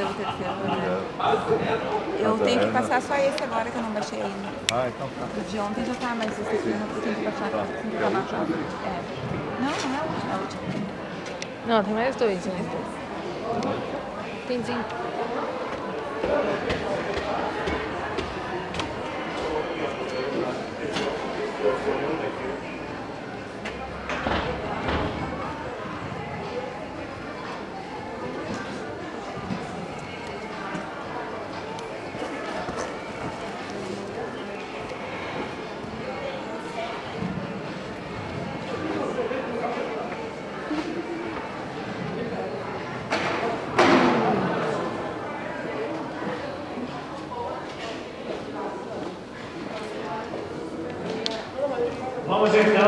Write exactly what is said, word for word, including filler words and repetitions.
fazer o terceiro projeto. Eu tenho que passar só esse agora que eu não baixei ainda. Ah, então tá. O de ontem já tá, mas esse aqui eu tenho que baixar. Tá. Tem que É a baixar. última? É. Não, não é a última, é a última. Não, tem mais dois, Tem né? mais dois. Tem cinco. Vamos então.